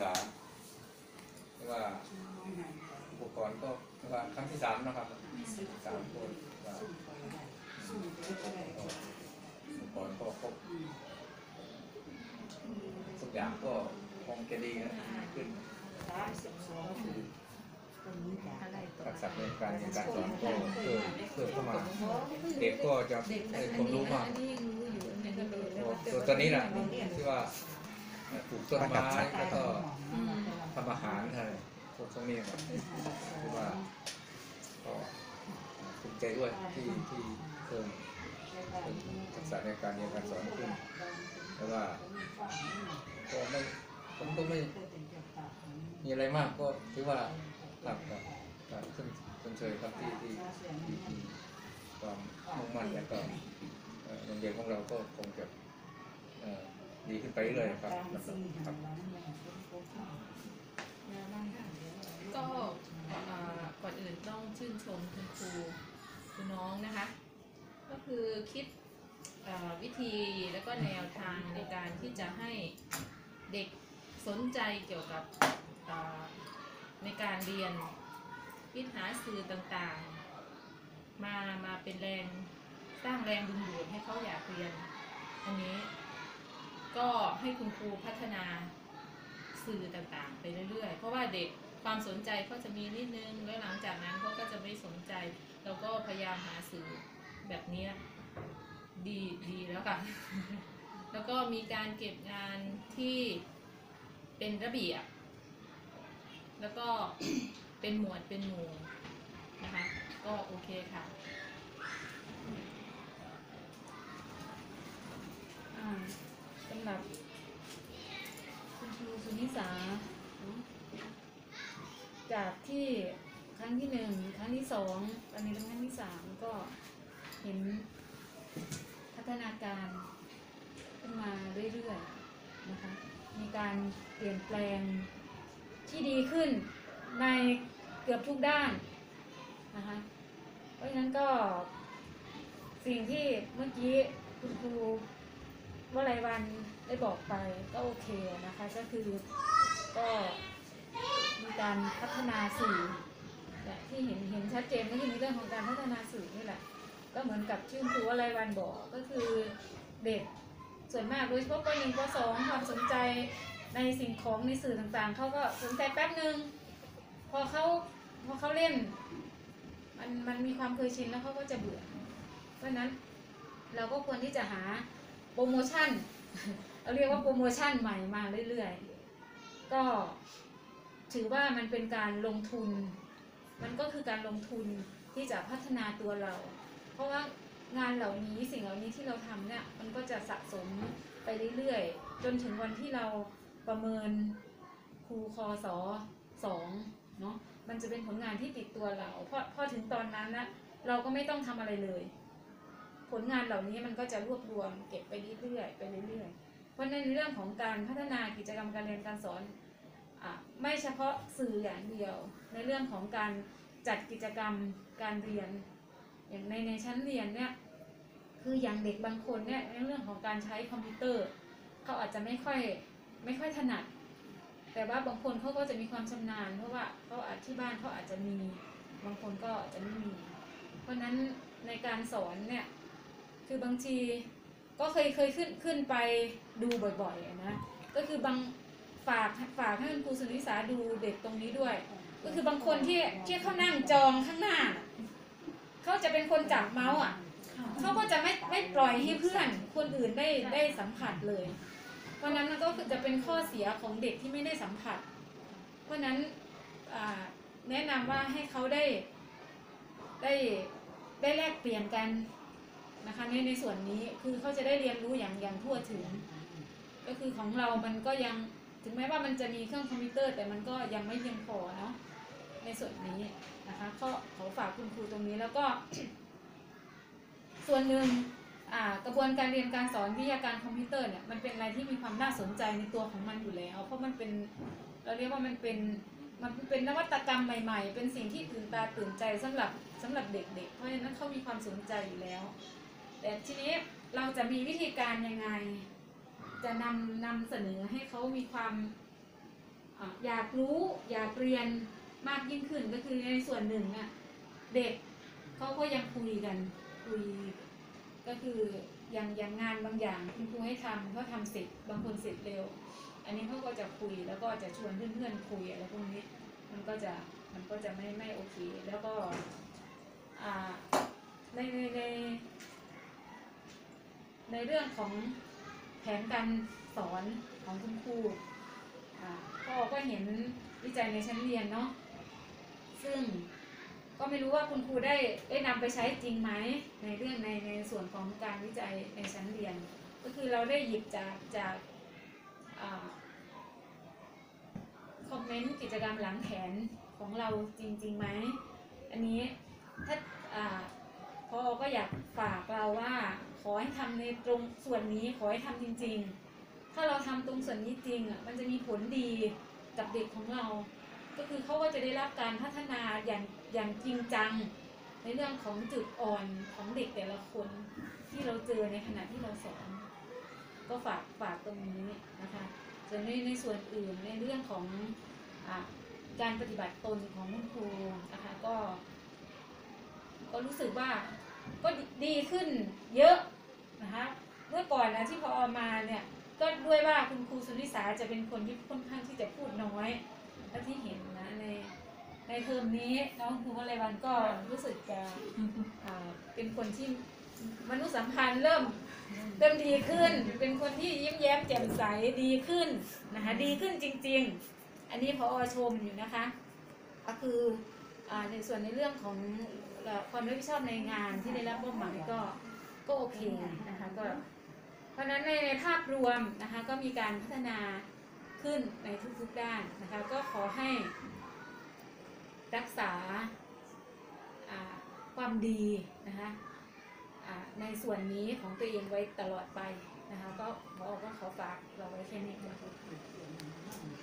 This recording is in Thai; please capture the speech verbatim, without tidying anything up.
ษาเรียกว่าอุปกรณ์ก็เรียกว่าครั้งที่สามนะครับสามคนว่าอุปกรณ์ก็ครบทุกอย่างก็คงจะดีนะขึ้นทักษะในการเรียนการสอนก็เพิ่มเพิ่มเข้ามาเด็กก็จะได้ความรู้มากตัวตอนนี้แหละที่ว่าปลูกต้นไม้แล้วก็ทำอาหารอะไรพวกตรงนี้ครับที่ว่าก็ภูมิใจด้วยที่ที่เพิ่มทักษะในการเรียนการสอนขึ้นแต่ว่าก็ไม่ผมก็ไม่มีอะไรมากก็ถือว่าหลับกับการขึ้นชมเชยครับที่ที่ที่ที่ความมุ่งมั่นและก็โรงเรียนของเราก็คงจะดีขึ้นไปเรื่อยๆครับครับก็ก่อนอื่นต้องชื่นชมคุณครูคุณน้องนะคะก็คือคิดวิธีและก็แนวทางในการที่จะให้เด็กสนใจเกี่ยวกับในการเรียนคิดหาสื่อต่างๆมามาเป็นแรงสร้างแรงดึงดูดให้เขาอยากเรียนอันนี้ก็ให้คุณครูพัฒนาสื่อต่างๆไปเรื่อยๆเพราะว่าเด็กความสนใจเขาจะมีนิดนึงแล้วหลังจากนั้นเขาก็จะไม่สนใจเราก็พยายามหาสื่อแบบนี้ดีดีแล้วค่ะ แล้วก็มีการเก็บงานที่เป็นระเบียบแล้วก็เป็นหมวดเป็นหมู่นะคะก็โอเคค่ะสำหรับคุณครูสุนิสาจากที่ครั้งที่หนึ่งครั้งที่สองตอนนี้เป็นครั้งที่สามก็เห็นพัฒนาการขึ้นมาเรื่อยๆนะคะมีการเปลี่ยนแปลงที่ดีขึ้นในเกือบทุกด้านนะคะเพราะฉะนั้นก็สิ่งที่เมื่อกี้คุณครูวลัยวรรณได้บอกไปก็โอเคนะคะก็คือก็มีการพัฒนาสื่อที่เห็นเห็นชัดเจนก็คือในเรื่องของการพัฒนาสื่อนี่แหละก็เหมือนกับที่คุณครูวลัยวรรณบอกก็คือเด็กส่วนมากโดยเฉพาะป.หนึ่ง ป.สอง ความสนใจในสิ่งของในสื่อต่างๆเขาก็สนใจแป๊บนึงพอเขาพอเขาเล่นมันมันมีความเคยชินแล้วเขาก็จะเบื่อเพราะนั้นเราก็ควรที่จะหาโปรโมชั่นเราเรียกว่าโปรโมชั่นใหม่มาเรื่อยๆก็ถือว่ามันเป็นการลงทุนมันก็คือการลงทุนที่จะพัฒนาตัวเราเพราะว่างานเหล่านี้สิ่งเหล่านี้ที่เราทำเนี่ยมันก็จะสะสมไปเรื่อยๆจนถึงวันที่เราประเมินครูคศสองเนาะมันจะเป็นผลงานที่ติดตัวเราเพราะพอถึงตอนนั้นนะเราก็ไม่ต้องทำอะไรเลยผลงานเหล่านี้มันก็จะรวบรวมเก็บไปเรื่อยๆไปเรื่อยๆเพราะในเรื่องของการพัฒนากิจกรรมการเรียนการสอนอ่ะไม่เฉพาะสื่ออย่างเดียวในเรื่องของการจัดกิจกรรมการเรียนอย่างในในชั้นเรียนเนี่ยคืออย่างเด็กบางคนเนี่ยในเรื่องของการใช้คอมพิวเตอร์เขาอาจจะไม่ค่อยไม่ค่อยถนัดแต่ว่าบางคนเขาก็จะมีความชำนาญเพราะว่าเขาอาจที่บ้านเขาอาจจะมีบางคนก็จะไม่มีเพราะนั้นในการสอนเนี่ยคือบางทีก็เคยเคยขึ้นขึ้นไปดูบ่อยๆนะก็คือบางฝากฝากให้คุณครูสุนิสาดูเด็กตรงนี้ด้วยก็คือบางคนที่ที่เขานั่งจองข้างหน้าเขาจะเป็นคนจับเมาส์อ่ะเขาก็จะไม่ไม่ปล่อยให้เพื่อนคนอื่นได้ได้สัมผัสเลยเพราะนั้นมันก็จะเป็นข้อเสียของเด็กที่ไม่ได้สัมผัสเพราะนั้นแนะนำว่าให้เขาได้ได้ได้แลกเปลี่ยนกันนะคะในในส่วนนี้คือเขาจะได้เรียนรู้อย่างอย่างทั่วถึงก็คือของเรามันก็ยังถึงแม้ว่ามันจะมีเครื่องคอมพิวเตอร์แต่มันก็ยังไม่เพียงพอเนาะในส่วนนี้นะคะก็ขอฝากคุณครูตรงนี้แล้วก็ ส่วนหนึ่งกระบวนการเรียนการสอนวิทยาการคอมพิวเตอร์เนี่ยมันเป็นอะไรที่มีความน่าสนใจในตัวของมันอยู่แล้วเพราะมันเป็นเราเรียกว่ามันเป็นมันเป็นนวัตกรรมใหม่ๆเป็นสิ่งที่ตื่นตาตื่นใจสำหรับสำหรับเด็กๆเพราะฉะนั้นเขามีความสนใจอยู่แล้วแต่ทีนี้เราจะมีวิธีการยังไงจะนำนำเสนอให้เขามีความอยากรู้อยากเรียนมากยิ่งขึ้นก็คือในส่วนหนึ่งน่ะเด็กเขาก็ยังคุยกันคุยก็คืออย่างอย่างงานบางอย่างคุณครูให้ทำเขาทำเสร็จบางคนเสร็จเร็วอันนี้เขาก็จะคุยแล้วก็จะชวนเพื่อนๆคุยอะไรพวกนี้มันก็จะมันก็จะไม่ไม่โอเคแล้วก็ในในในในเรื่องของแผนการสอนของคุณครูพ่อก็เห็นวิจัยในชั้นเรียนเนาะซึ่งก็ไม่รู้ว่าคุณครูได้ได้นำไปใช้จริงไหมในเรื่องในในส่วนของการวิจัยในชั้นเรียนก็คือเราได้หยิบจากจากคอมเมนต์กิจกรรมหลังแผนของเราจริงๆไหมอันนี้ถ้าพ่อก็อยากฝากเราว่าขอให้ทำในตรงส่วนนี้ขอให้ทำจริงๆถ้าเราทำตรงส่วนนี้จริงอ่ะมันจะมีผลดีกับเด็กของเราก็คือเขาก็จะได้รับการพัฒนาอย่างอย่างจริงจังในเรื่องของจุดอ่อนของเด็กแต่ละคนที่เราเจอในขณะที่เราสอนก็ฝากฝากตรงนี้นะคะส่วนในในส่วนอื่นในเรื่องของอ่ะการปฏิบัติตนของคุณครูนะคะก็ก็รู้สึกว่าก็ดีขึ้นเยอะนะคะเมื่อก่อนนะที่พอมาเนี่ยก็ด้วยว่าคุณครูสุนิสาจะเป็นคนที่ค่อนข้างที่จะพูดน้อยและที่เห็นนะในในเทอมนี้น้องครูวลัยวันก็รู้สึกจะเป็นคนที่มนุษยสัมพันธ์เริ่มเริ่มดีขึ้นเป็นคนที่ยิ้มแย้มแจ่มใสดีขึ้นนะคะดีขึ้นจริงๆอันนี้พอชมอยู่นะคะก็คือในส่วนในเรื่องของความรับผิดชอบในงานที่ได้รับมอบหมายก็ก็โอเคนะคะก็เพราะฉะนั้นในในภาพรวมนะคะก็มีการพัฒนาขึ้นในทุกๆด้านนะคะก็ขอให้รักษาความดีนะคะในส่วนนี้ของตัวเองไว้ตลอดไปนะคะก็ขอก็ขอฝากเราไว้แค่นี้ค่ะ